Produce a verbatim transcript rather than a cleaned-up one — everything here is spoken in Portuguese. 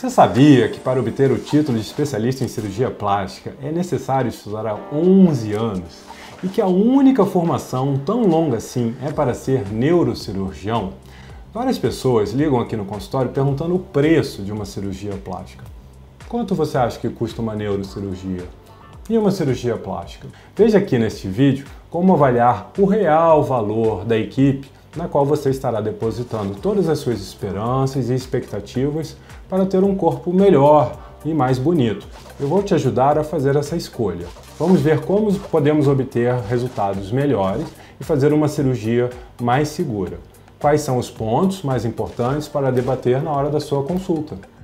Você sabia que para obter o título de especialista em cirurgia plástica é necessário estudar há onze anos e que a única formação tão longa assim é para ser neurocirurgião? Várias pessoas ligam aqui no consultório perguntando o preço de uma cirurgia plástica. Quanto você acha que custa uma neurocirurgia? E uma cirurgia plástica? Veja aqui neste vídeo como avaliar o real valor da equipe na qual você estará depositando todas as suas esperanças e expectativas para ter um corpo melhor e mais bonito. Eu vou te ajudar a fazer essa escolha. Vamos ver como podemos obter resultados melhores e fazer uma cirurgia mais segura. Quais são os pontos mais importantes para debater na hora da sua consulta?